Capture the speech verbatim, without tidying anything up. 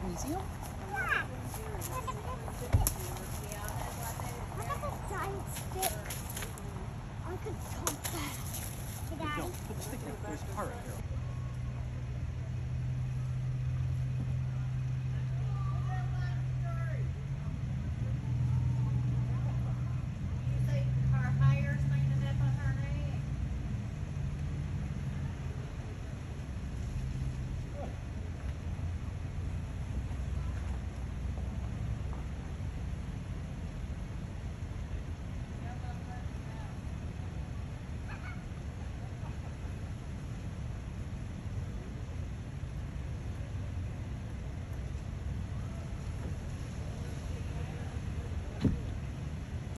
museum? Yeah. Look at the giant stick. I could pump that. No, put the stick down. There's a car right here.